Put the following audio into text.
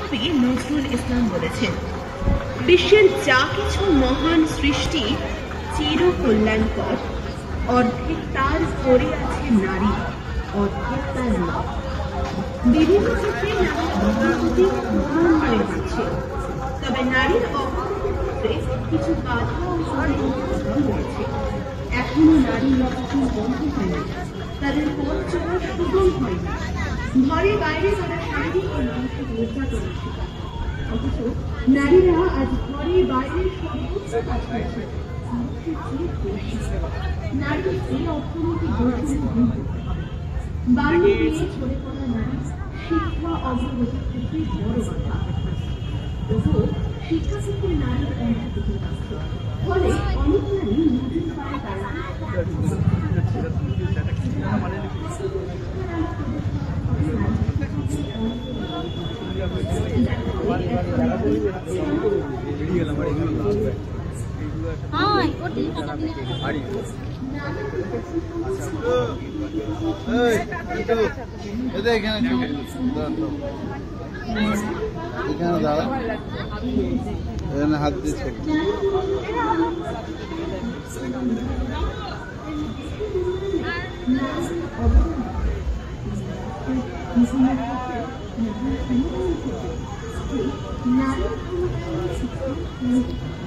কবি নজরুল ইসলাম বলেছেন, বিশ্বের যা কিছু মহান সৃষ্টি চির কল্যাণকর, অর্ধেক তার ভরে আছে নারী, অর্ধেক তার নয়। বিভিন্ন ক্ষেত্রে নারীর অগ্রগতি প্রধান হয়ে যাচ্ছে, তবে নারীর অগ্রগতির ক্ষেত্রে কিছু বাধা ও রয়েছে। এখনো নারী নির্যাতন বন্ধ হয়নি, তাদের পথ চলা সুগম হয়নি। ঘরে বাইরে তারা শারীরিক ও মানসিক নির্যাতনের শিকার। অথচ নারীরা আজ ঘরে বাইরে সর্বোচ্চ কাজ করছে। নারীর এই অর্থনৈতিক বৈষম্য দূর করতে হবে। বাল্য বিয়ে ঝরে পড়া নারী শিক্ষা অগ্রগতির ক্ষেত্রে বড় বাধা। তবুও শিক্ষা ক্ষেত্রে নারীর অংশ আছে, ফলে অনেক নারী নতুন পায়ে হাত দিচ্ছে নারী